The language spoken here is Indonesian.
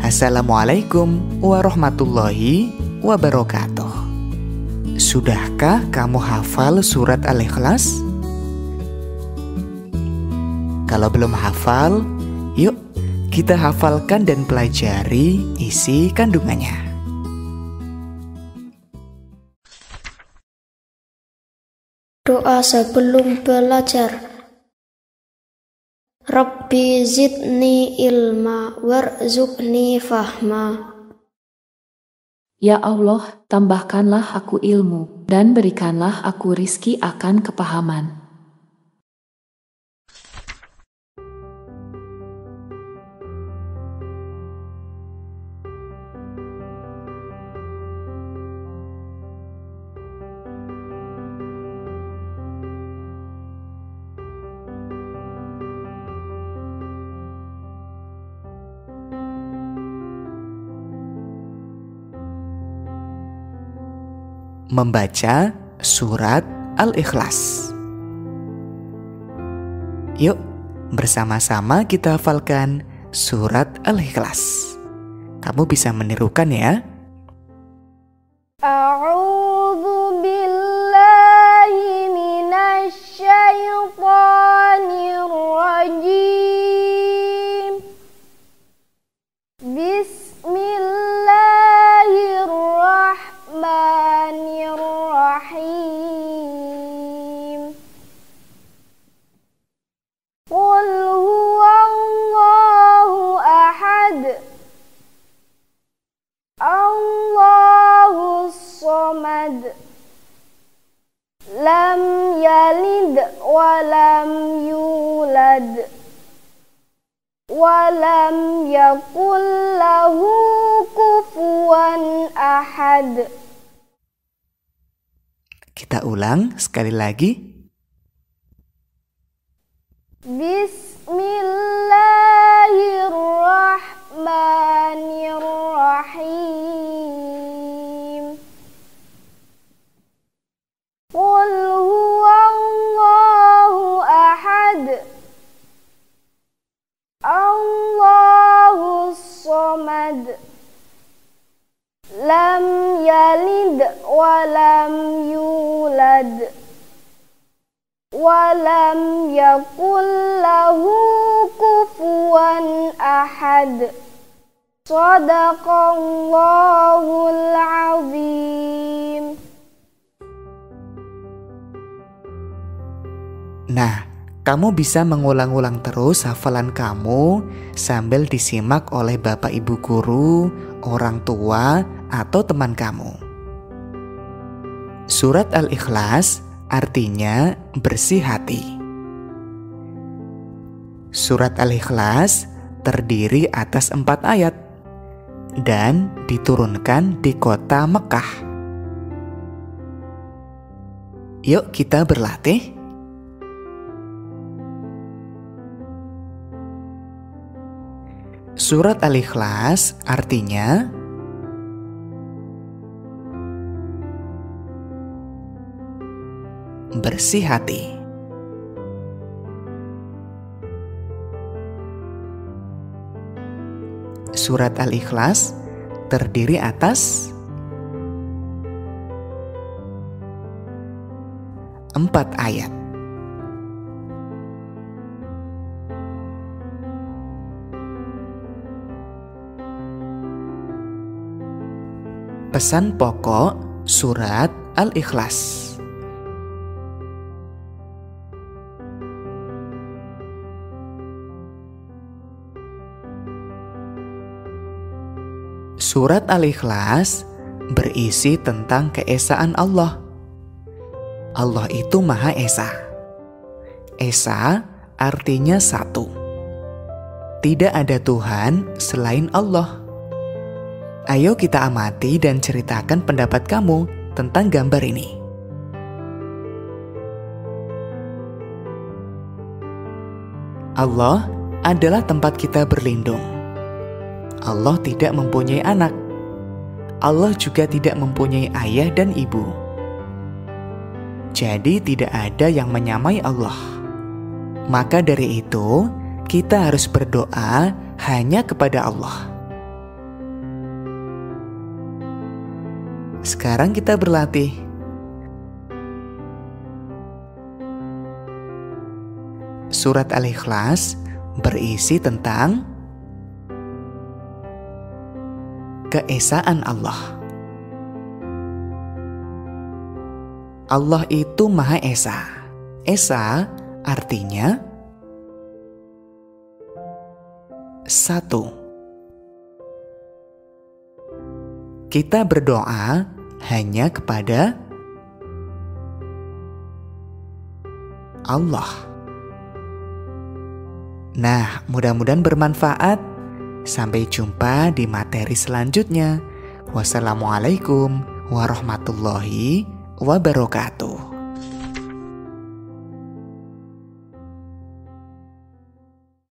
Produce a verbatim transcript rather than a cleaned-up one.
Assalamualaikum warahmatullahi wabarakatuh. Sudahkah kamu hafal surat Al-Ikhlas? Kalau belum hafal, yuk kita hafalkan dan pelajari isi kandungannya. Doa sebelum belajar. Rabbi zidni ilma warzuqni fahma. Ya Allah, tambahkanlah aku ilmu, dan berikanlah aku rizki akan kepahaman. Membaca surat Al-Ikhlas. Yuk, bersama-sama kita hafalkan surat Al-Ikhlas. Kamu bisa menirukan ya. A'udzu billahi minasy syaithanir rajim. Bismillahirrahmanirrahim. Qul huwallahu ahad. Allahus samad. Lam yalid wa lam yulad. Walam yakul lahu kufuwan ahad. Kita ulang sekali lagi. Bismillahirrahmanirrahim. Qul huwallahu ahad. Allahus samad. Lam yalid wa lam yulad. Walam yakul lahu kufuwan ahad. Shadaqallahul azim. Nah, kamu bisa mengulang-ulang terus hafalan kamu sambil disimak oleh bapak ibu guru, orang tua, atau teman kamu. Surat Al-Ikhlas artinya bersih hati. Surat Al-Ikhlas terdiri atas empat ayat dan diturunkan di kota Mekah. Yuk kita berlatih. Surat Al-Ikhlas artinya bersih hati. Surat Al-Ikhlas terdiri atas empat ayat. Pesan pokok surat Al-Ikhlas. Surat Al-Ikhlas berisi tentang keesaan Allah. Allah itu Maha Esa. Esa artinya satu. Tidak ada Tuhan selain Allah. Ayo kita amati dan ceritakan pendapat kamu tentang gambar ini. Allah adalah tempat kita berlindung. Allah tidak mempunyai anak. Allah juga tidak mempunyai ayah dan ibu. Jadi tidak ada yang menyamai Allah. Maka dari itu, kita harus berdoa hanya kepada Allah. Sekarang kita berlatih. Surat Al-Ikhlas berisi tentang keesaan Allah. Allah itu Maha Esa. Esa artinya satu. Kita berdoa hanya kepada Allah. Nah, mudah-mudahan bermanfaat. Sampai jumpa di materi selanjutnya. Wassalamualaikum warahmatullahi wabarakatuh.